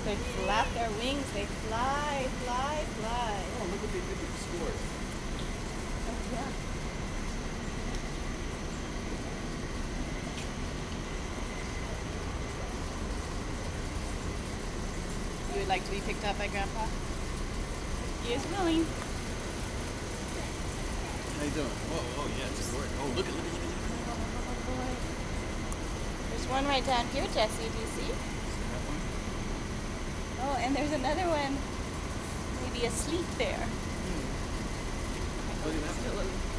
they flap their wings. They fly, fly, fly. Oh, look what they did with the scores. Oh, yeah. You would like to be picked up by Grandpa? He is willing. How you doing? Oh, yeah, it's a gorgeous. Oh, look at. There's one right down here, Jesse. Do you see? Oh, and there's another one maybe asleep there. Look at that.